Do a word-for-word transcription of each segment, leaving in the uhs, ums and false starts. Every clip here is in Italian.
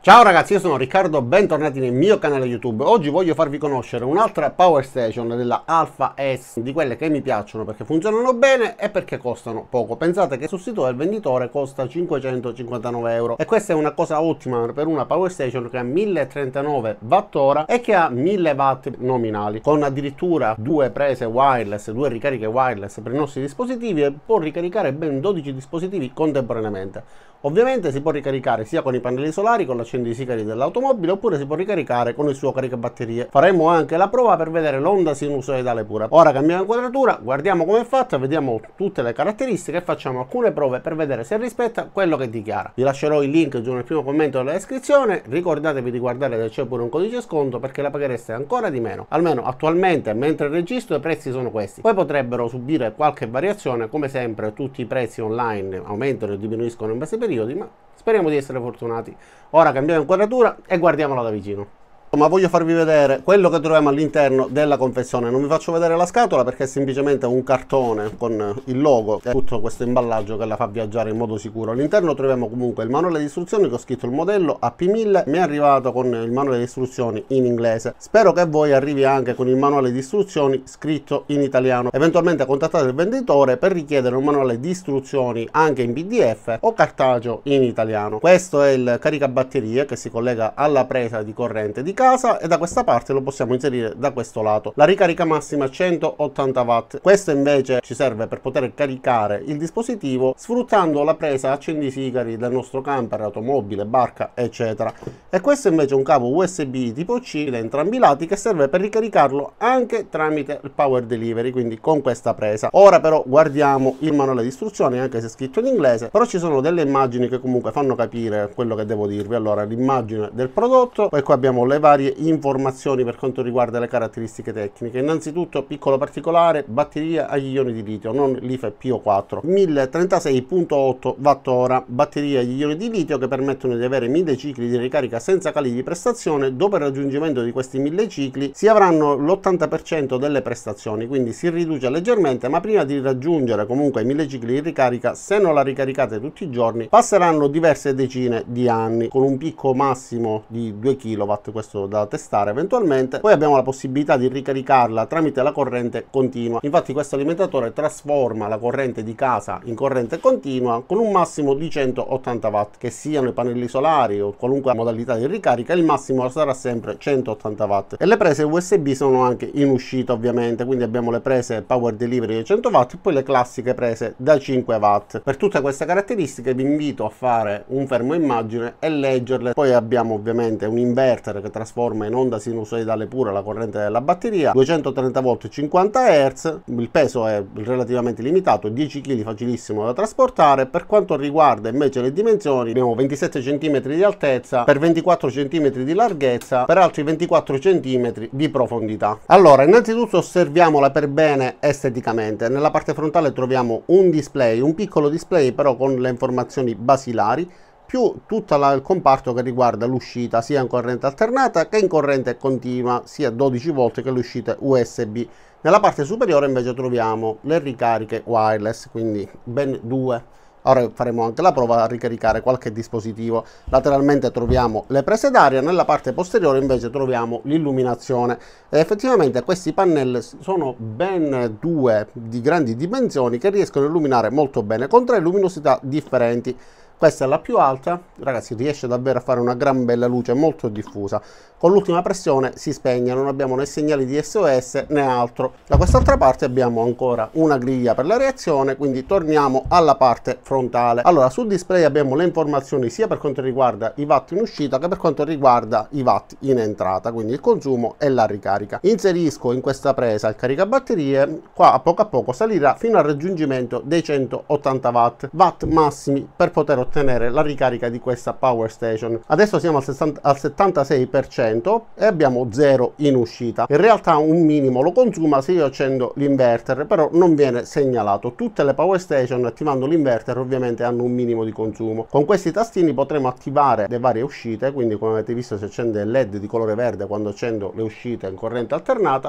Ciao ragazzi, io sono Riccardo, bentornati nel mio canale YouTube. Oggi voglio farvi conoscere un'altra Power Station della Alpha S, di quelle che mi piacciono perché funzionano bene e perché costano poco. Pensate che sul sito del venditore costa cinquecentocinquantanove euro e questa è una cosa ottima per una Power Station che ha mille trentanove watt ora e che ha mille watt nominali, con addirittura due prese wireless, due ricariche wireless per i nostri dispositivi, e può ricaricare ben dodici dispositivi contemporaneamente. Ovviamente si può ricaricare sia con i pannelli solari, con l'accendisigari dell'automobile, oppure si può ricaricare con il suo caricabatterie. Faremo anche la prova per vedere l'onda sinusoidale pura. Ora cambiamo inquadratura, guardiamo come è fatta, vediamo tutte le caratteristiche e facciamo alcune prove per vedere se rispetta quello che dichiara. Vi lascerò il link giù nel primo commento della descrizione. Ricordatevi di guardare se c'è pure un codice sconto, perché la paghereste ancora di meno. Almeno attualmente, mentre registro, i prezzi sono questi. Poi potrebbero subire qualche variazione, come sempre tutti i prezzi online aumentano e diminuiscono in base ai periodi, ma speriamo di essere fortunati. Ora cambiamo inquadratura e guardiamola da vicino. Ma voglio farvi vedere quello che troviamo all'interno della confezione. Non vi faccio vedere la scatola perché è semplicemente un cartone con il logo e tutto questo imballaggio che la fa viaggiare in modo sicuro. All'interno troviamo comunque il manuale di istruzioni che ho scritto il modello A P mille. Mi è arrivato con il manuale di istruzioni in inglese. Spero che a voi arrivi anche con il manuale di istruzioni scritto in italiano. Eventualmente contattate il venditore per richiedere un manuale di istruzioni anche in P D F o cartaceo in italiano. Questo è il caricabatterie che si collega alla presa di corrente di casa, e da questa parte lo possiamo inserire da questo lato. La ricarica massima centottanta watt. Questo invece ci serve per poter caricare il dispositivo sfruttando la presa accendisigari del nostro camper, automobile, barca, eccetera. E questo invece è un cavo U S B tipo C da entrambi i lati che serve per ricaricarlo anche tramite il power delivery, quindi con questa presa. Ora però guardiamo il manuale di istruzioni, anche se è scritto in inglese, però ci sono delle immagini che comunque fanno capire quello che devo dirvi. Allora, l'immagine del prodotto, poi qua abbiamo le varie informazioni per quanto riguarda le caratteristiche tecniche. Innanzitutto, piccolo particolare, batteria agli ioni di litio, non Li F E P O quattro, mille trentasei virgola otto watt ora, batteria agli ioni di litio che permettono di avere mille cicli di ricarica senza cali di prestazione. Dopo il raggiungimento di questi mille cicli si avranno l'ottanta per cento delle prestazioni, quindi si riduce leggermente, ma prima di raggiungere comunque i mille cicli di ricarica, se non la ricaricate tutti i giorni, passeranno diverse decine di anni, con un picco massimo di due chilowatt, questo da testare eventualmente. Poi abbiamo la possibilità di ricaricarla tramite la corrente continua. Infatti questo alimentatore trasforma la corrente di casa in corrente continua con un massimo di centottanta watt, che siano i pannelli solari o qualunque modalità di ricarica. Il massimo sarà sempre centottanta watt, e le prese U S B sono anche in uscita ovviamente, quindi abbiamo le prese power delivery di cento watt e poi le classiche prese da cinque watt. Per tutte queste caratteristiche vi invito a fare un fermo immagine e leggerle. Poi abbiamo ovviamente un inverter che trasforma in onda sinusoidale pura la corrente della batteria, duecentotrenta volt cinquanta hertz, il peso è relativamente limitato, dieci chili, facilissimo da trasportare. Per quanto riguarda invece le dimensioni, abbiamo ventisette centimetri di altezza per ventiquattro centimetri di larghezza per altri ventiquattro centimetri di profondità. Allora, innanzitutto osserviamola per bene esteticamente. Nella parte frontale troviamo un display, un piccolo display però con le informazioni basilari, più tutto il comparto che riguarda l'uscita sia in corrente alternata che in corrente continua, sia dodici volt che le uscite U S B. Nella parte superiore invece troviamo le ricariche wireless, quindi ben due. Ora faremo anche la prova a ricaricare qualche dispositivo. Lateralmente troviamo le prese d'aria, nella parte posteriore invece troviamo l'illuminazione. E effettivamente questi pannelli sono ben due di grandi dimensioni che riescono a illuminare molto bene con tre luminosità differenti. Questa è la più alta, ragazzi, riesce davvero a fare una gran bella luce molto diffusa. Con l'ultima pressione si spegne, non abbiamo né segnali di S O S né altro. Da quest'altra parte abbiamo ancora una griglia per la reazione, quindi torniamo alla parte frontale. Allora, sul display abbiamo le informazioni sia per quanto riguarda i watt in uscita che per quanto riguarda i watt in entrata, quindi il consumo e la ricarica. Inserisco in questa presa il caricabatterie, qua a poco a poco salirà fino al raggiungimento dei centottanta watt, watt massimi per poter ottenere la ricarica di questa Power Station. Adesso siamo al, sessanta, al settantasei per cento e abbiamo zero in uscita. In realtà un minimo lo consuma se io accendo l'inverter, però non viene segnalato. Tutte le Power Station attivando l'inverter ovviamente hanno un minimo di consumo. Con questi tastini potremo attivare le varie uscite, quindi come avete visto si accende il L E D di colore verde quando accendo le uscite in corrente alternata.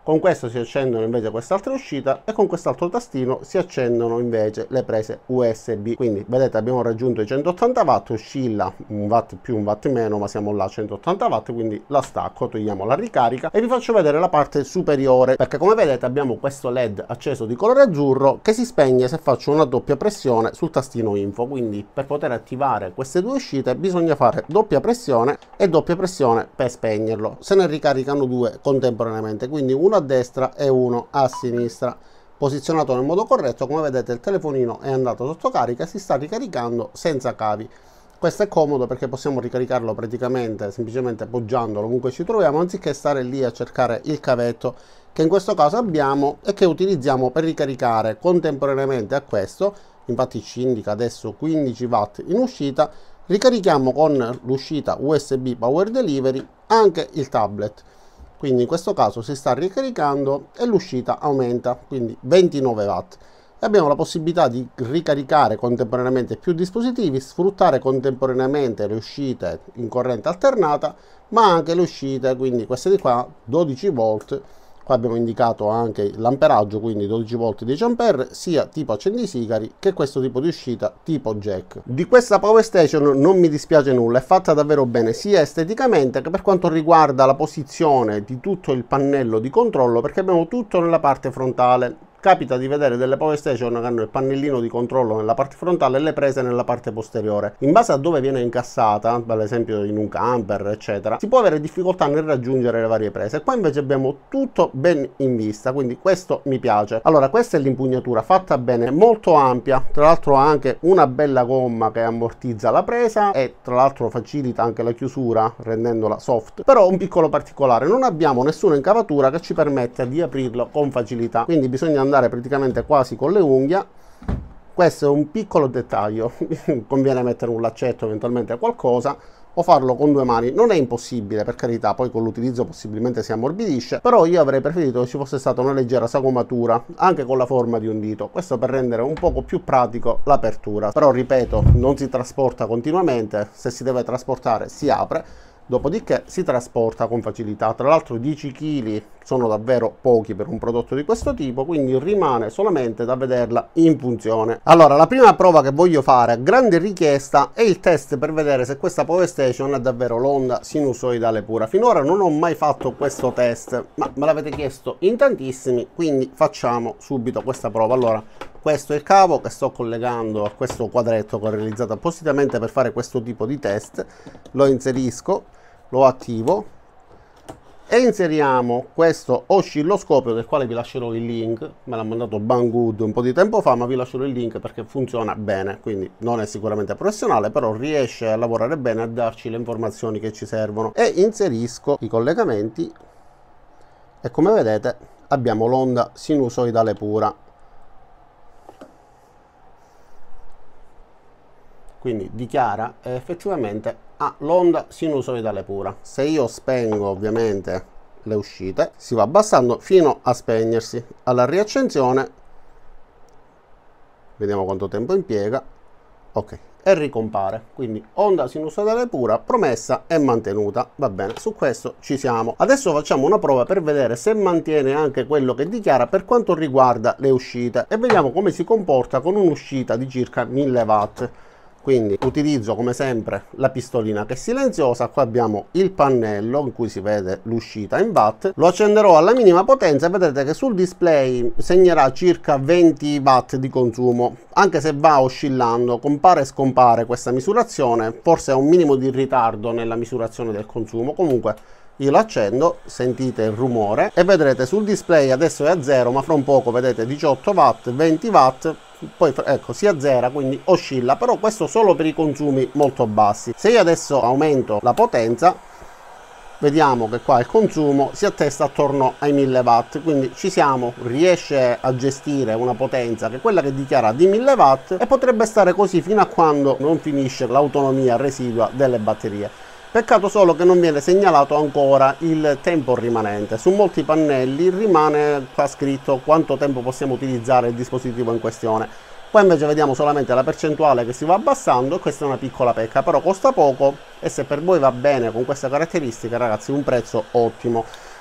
Con questo si accendono invece quest'altra uscita e con quest'altro tastino si accendono invece le prese U S B. Quindi vedete abbiamo raggiunto i centottanta watt, oscilla un watt più un watt meno, ma siamo là a centottanta watt, quindi la stacco, togliamo la ricarica e vi faccio vedere la parte superiore, perché come vedete abbiamo questo led acceso di colore azzurro che si spegne se faccio una doppia pressione sul tastino info. Quindi per poter attivare queste due uscite bisogna fare doppia pressione e doppia pressione per spegnerlo. Se ne ricaricano due contemporaneamente, quindi uno a destra e uno a sinistra, posizionato nel modo corretto. Come vedete il telefonino è andato sotto carica, si sta ricaricando senza cavi. Questo è comodo perché possiamo ricaricarlo praticamente semplicemente appoggiandolo ovunque ci troviamo, anziché stare lì a cercare il cavetto che in questo caso abbiamo e che utilizziamo per ricaricare contemporaneamente a questo. Infatti ci indica adesso quindici watt in uscita. Ricarichiamo con l'uscita U S B Power Delivery anche il tablet, quindi in questo caso si sta ricaricando e l'uscita aumenta, quindi ventinove watt, e abbiamo la possibilità di ricaricare contemporaneamente più dispositivi, sfruttare contemporaneamente le uscite in corrente alternata ma anche le uscite, quindi queste di qua dodici volt. Qua abbiamo indicato anche l'amperaggio, quindi dodici volt dieci ampere, sia tipo accendisigari che questo tipo di uscita tipo jack. Di questa Power Station non mi dispiace nulla, è fatta davvero bene sia esteticamente che per quanto riguarda la posizione di tutto il pannello di controllo, perché abbiamo tutto nella parte frontale. Capita di vedere delle Power Station che hanno il pannellino di controllo nella parte frontale e le prese nella parte posteriore. In base a dove viene incassata, per esempio in un camper eccetera, si può avere difficoltà nel raggiungere le varie prese. Qua invece abbiamo tutto ben in vista, quindi questo mi piace. Allora, questa è l'impugnatura fatta bene, molto ampia, tra l'altro ha anche una bella gomma che ammortizza la presa e tra l'altro facilita anche la chiusura rendendola soft. Però un piccolo particolare: non abbiamo nessuna incavatura che ci permetta di aprirlo con facilità, quindi bisogna andare praticamente quasi con le unghie. Questo è un piccolo dettaglio, conviene mettere un laccetto eventualmente a qualcosa o farlo con due mani. Non è impossibile, per carità, poi con l'utilizzo possibilmente si ammorbidisce, però io avrei preferito che ci fosse stata una leggera sagomatura anche con la forma di un dito, questo per rendere un poco più pratico l'apertura. Però ripeto, non si trasporta continuamente, se si deve trasportare si apre, dopodiché si trasporta con facilità. Tra l'altro dieci chili sono davvero pochi per un prodotto di questo tipo, quindi rimane solamente da vederla in funzione. Allora, la prima prova che voglio fare a grande richiesta è il test per vedere se questa Power Station è davvero l'onda sinusoidale pura. Finora non ho mai fatto questo test, ma me l'avete chiesto in tantissimi, quindi facciamo subito questa prova. Allora, questo è il cavo che sto collegando a questo quadretto che ho realizzato appositamente per fare questo tipo di test. Lo inserisco, lo attivo e inseriamo questo oscilloscopio, del quale vi lascerò il link. Me l'ha mandato Banggood un po' di tempo fa, ma vi lascerò il link perché funziona bene, quindi non è sicuramente professionale, però riesce a lavorare bene, a darci le informazioni che ci servono. E inserisco i collegamenti e come vedete abbiamo l'onda sinusoidale pura. Quindi dichiara e effettivamente ha l'onda sinusoidale pura. Se io spengo ovviamente le uscite, si va abbassando fino a spegnersi. Alla riaccensione vediamo quanto tempo impiega, ok, e ricompare. Quindi onda sinusoidale pura promessa e mantenuta. Va bene, su questo ci siamo. Adesso facciamo una prova per vedere se mantiene anche quello che dichiara per quanto riguarda le uscite e vediamo come si comporta con un'uscita di circa mille watt. Quindi utilizzo come sempre la pistolina che è silenziosa. Qua abbiamo il pannello in cui si vede l'uscita in watt. Lo accenderò alla minima potenza e vedete che sul display segnerà circa venti watt di consumo, anche se va oscillando, compare e scompare questa misurazione, forse ha un minimo di ritardo nella misurazione del consumo. Comunque io lo accendo, sentite il rumore e vedrete sul display adesso è a zero, ma fra un poco vedete diciotto watt, venti watt, poi ecco si azzera, quindi oscilla, però questo solo per i consumi molto bassi. Se io adesso aumento la potenza, vediamo che qua il consumo si attesta attorno ai mille watt, quindi ci siamo, riesce a gestire una potenza che è quella che dichiara di mille watt e potrebbe stare così fino a quando non finisce l'autonomia residua delle batterie. Peccato solo che non viene segnalato ancora il tempo rimanente. Su molti pannelli rimane qua scritto quanto tempo possiamo utilizzare il dispositivo in questione. Qua invece vediamo solamente la percentuale che si va abbassando e questa è una piccola pecca, però costa poco e se per voi va bene con queste caratteristiche, ragazzi, un prezzo ottimo.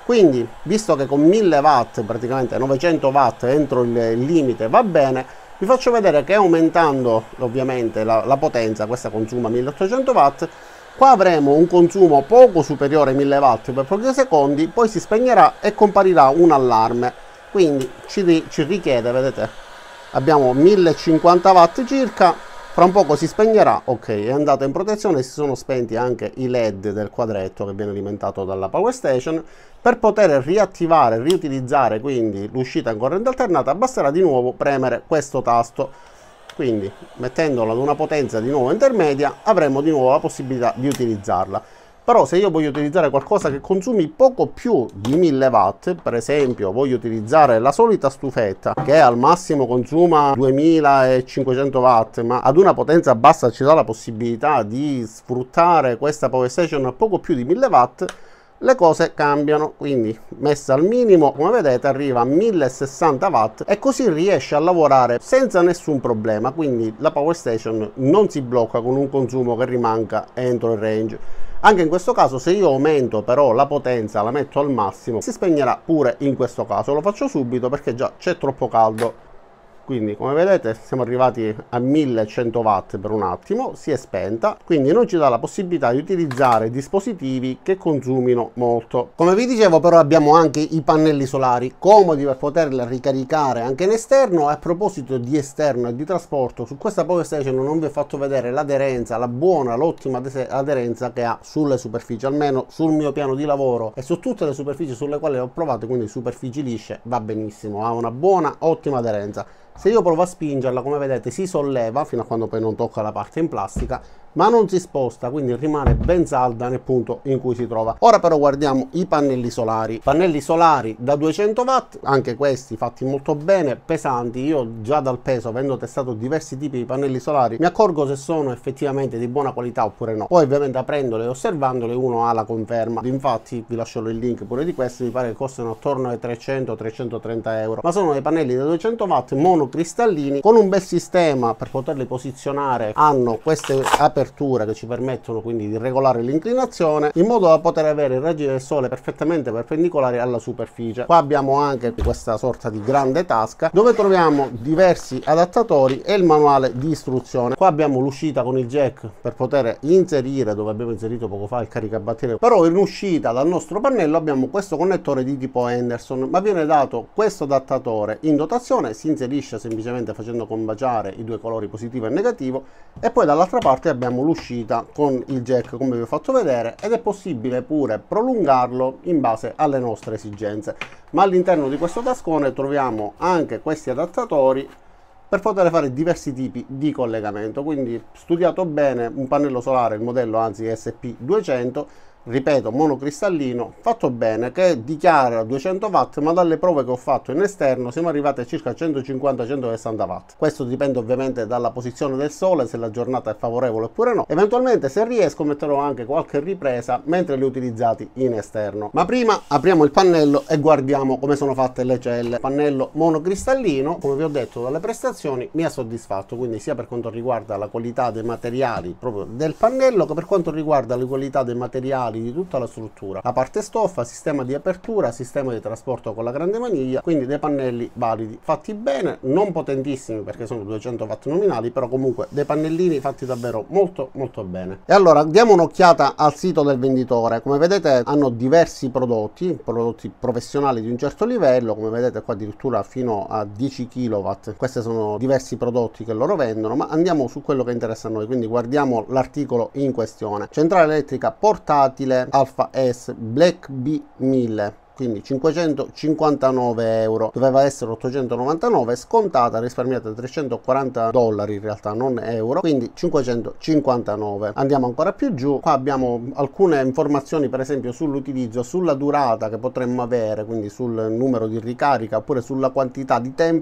Quindi, visto che con mille watt, praticamente novecento watt entro il limite va bene, vi faccio vedere che aumentando ovviamente la, la potenza, questa consuma milleottocento watt, qua avremo un consumo poco superiore ai mille watt per pochi secondi, poi si spegnerà e comparirà un allarme. Quindi ci, ci richiede, vedete, abbiamo millecinquanta watt circa, fra un poco si spegnerà, ok, è andata in protezione, si sono spenti anche i led del quadretto che viene alimentato dalla Power Station. Per poter riattivare, riutilizzare quindi l'uscita in corrente alternata basterà di nuovo premere questo tasto. Quindi mettendolo ad una potenza di nuovo intermedia avremo di nuovo la possibilità di utilizzarla. Però se io voglio utilizzare qualcosa che consumi poco più di mille watt, per esempio voglio utilizzare la solita stufetta che al massimo consuma duemilacinquecento watt, ma ad una potenza bassa ci dà la possibilità di sfruttare questa Power Station a poco più di mille watt, le cose cambiano. Quindi messa al minimo, come vedete, arriva a millesessanta watt e così riesce a lavorare senza nessun problema. Quindi la Power Station non si blocca con un consumo che rimanga entro il range. Anche in questo caso, se io aumento però la potenza, la metto al massimo, si spegnerà pure in questo caso. Lo faccio subito perché già c'è troppo caldo. Quindi come vedete siamo arrivati a millecento watt per un attimo, si è spenta, quindi non ci dà la possibilità di utilizzare dispositivi che consumino molto. Come vi dicevo però abbiamo anche i pannelli solari, comodi per poterli ricaricare anche in esterno. A proposito di esterno e di trasporto, su questa Power Station non vi ho fatto vedere l'aderenza, la buona, l'ottima aderenza che ha sulle superfici, almeno sul mio piano di lavoro e su tutte le superfici sulle quali ho provato, quindi superfici lisce, va benissimo, ha una buona, ottima aderenza. Se io provo a spingerla, come vedete, si solleva fino a quando poi non tocca la parte in plastica, ma non si sposta, quindi rimane ben salda nel punto in cui si trova. Ora però guardiamo i pannelli solari. Pannelli solari da duecento watt, anche questi fatti molto bene, pesanti. Io già dal peso, avendo testato diversi tipi di pannelli solari, mi accorgo se sono effettivamente di buona qualità oppure no. Poi ovviamente aprendole e osservandole uno ha la conferma. Infatti vi lascio il link pure di questi, mi pare che costano attorno ai trecento trecentotrenta euro, ma sono dei pannelli da duecento watt monocristallini con un bel sistema per poterli posizionare. Hanno queste aperture che ci permettono quindi di regolare l'inclinazione in modo da poter avere i raggi del sole perfettamente perpendicolari alla superficie. Qua abbiamo anche questa sorta di grande tasca dove troviamo diversi adattatori e il manuale di istruzione. Qua abbiamo l'uscita con il jack per poter inserire, dove abbiamo inserito poco fa il caricabatterie, però in uscita dal nostro pannello abbiamo questo connettore di tipo Henderson, ma viene dato questo adattatore in dotazione, si inserisce semplicemente facendo combaciare i due colori positivo e negativo, e poi dall'altra parte abbiamo l'uscita con il jack come vi ho fatto vedere, ed è possibile pure prolungarlo in base alle nostre esigenze. Ma all'interno di questo tascone troviamo anche questi adattatori per poter fare diversi tipi di collegamento. Quindi studiato bene, un pannello solare, il modello anzi S P duecento, ripeto, monocristallino, fatto bene, che dichiara duecento watt, ma dalle prove che ho fatto in esterno siamo arrivati a circa centocinquanta centosessanta watt. Questo dipende ovviamente dalla posizione del sole, se la giornata è favorevole oppure no. Eventualmente, se riesco, metterò anche qualche ripresa mentre li ho utilizzati in esterno. Ma prima apriamo il pannello e guardiamo come sono fatte le celle. Pannello monocristallino, come vi ho detto, dalle prestazioni mi ha soddisfatto, quindi sia per quanto riguarda la qualità dei materiali proprio del pannello che per quanto riguarda la qualità dei materiali di tutta la struttura, la parte stoffa, sistema di apertura, sistema di trasporto con la grande maniglia. Quindi dei pannelli validi, fatti bene, non potentissimi perché sono duecento watt nominali, però comunque dei pannellini fatti davvero molto molto bene. E allora diamo un'occhiata al sito del venditore. Come vedete hanno diversi prodotti, prodotti professionali di un certo livello, come vedete qua addirittura fino a dieci chilowatt. Questi sono diversi prodotti che loro vendono, ma andiamo su quello che interessa a noi, quindi guardiamo l'articolo in questione. Centrale elettrica portatile Alpha S Black B mille, quindi cinquecentocinquantanove euro, doveva essere ottocentonovantanove, scontata, risparmiata trecentoquaranta dollari in realtà, non euro, quindi cinquecentocinquantanove. Andiamo ancora più giù, qua abbiamo alcune informazioni per esempio sull'utilizzo, sulla durata che potremmo avere, quindi sul numero di ricarica oppure sulla quantità di tempo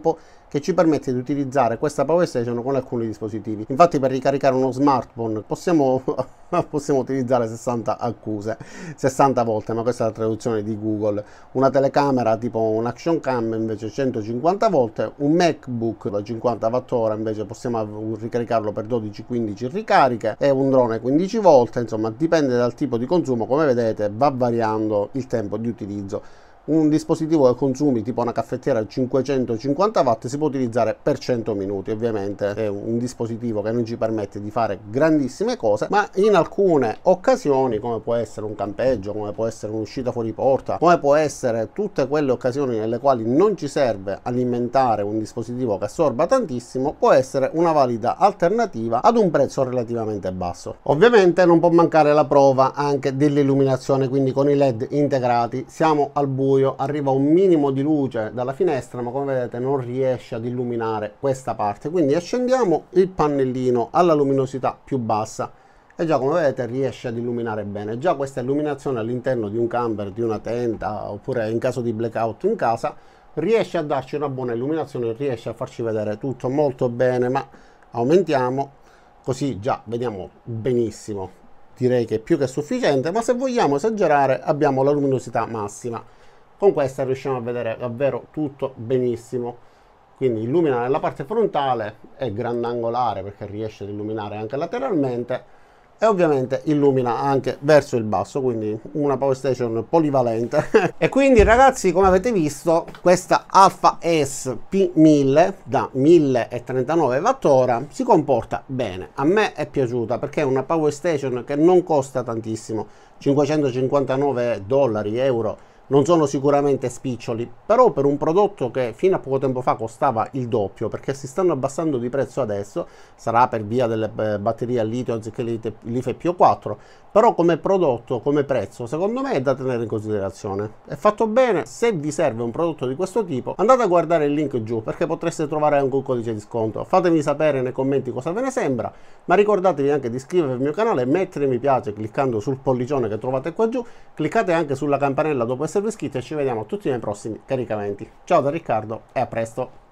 che ci permette di utilizzare questa Power Station con alcuni dispositivi. Infatti per ricaricare uno smartphone possiamo, possiamo utilizzare sessanta accuse, sessanta volte, ma questa è la traduzione di Google. Una telecamera tipo un Action Cam invece centocinquanta volte, un MacBook da cinquanta watt ora invece possiamo ricaricarlo per dodici quindici ricariche, e un drone quindici volte. Insomma, dipende dal tipo di consumo, come vedete va variando il tempo di utilizzo. Un dispositivo che consumi tipo una caffettiera cinquecentocinquanta watt si può utilizzare per cento minuti. Ovviamente è un dispositivo che non ci permette di fare grandissime cose, ma in alcune occasioni, come può essere un campeggio, come può essere un'uscita fuori porta, come può essere tutte quelle occasioni nelle quali non ci serve alimentare un dispositivo che assorba tantissimo, può essere una valida alternativa ad un prezzo relativamente basso. Ovviamente non può mancare la prova anche dell'illuminazione, quindi con i led integrati siamo al buio, arriva un minimo di luce dalla finestra, ma come vedete non riesce ad illuminare questa parte, quindi accendiamo il pannellino alla luminosità più bassa e già come vedete riesce ad illuminare bene. Già questa illuminazione all'interno di un camper, di una tenda, oppure in caso di blackout in casa, riesce a darci una buona illuminazione, riesce a farci vedere tutto molto bene. Ma aumentiamo, così già vediamo benissimo, direi che è più che sufficiente, ma se vogliamo esagerare abbiamo la luminosità massima. Con questa riusciamo a vedere davvero tutto benissimo, quindi illumina nella parte frontale, è grandangolare perché riesce ad illuminare anche lateralmente, e ovviamente illumina anche verso il basso, quindi una Power Station polivalente. E quindi ragazzi, come avete visto, questa Alpha S P mille da milletrentanove watt ora si comporta bene. A me è piaciuta perché è una Power Station che non costa tantissimo, cinquecentocinquantanove dollari, euro. Non sono sicuramente spiccioli, però per un prodotto che fino a poco tempo fa costava il doppio, perché si stanno abbassando di prezzo adesso, sarà per via delle batterie a litio anziché Li F P O quattro, però come prodotto, come prezzo, secondo me è da tenere in considerazione. È fatto bene. Se vi serve un prodotto di questo tipo, andate a guardare il link giù, perché potreste trovare anche un codice di sconto. Fatemi sapere nei commenti cosa ve ne sembra, ma ricordatevi anche di iscrivervi al mio canale, mettere mi piace cliccando sul pollicione che trovate qua giù, cliccate anche sulla campanella dopo essere iscritti e ci vediamo tutti nei prossimi caricamenti. Ciao da Riccardo e a presto!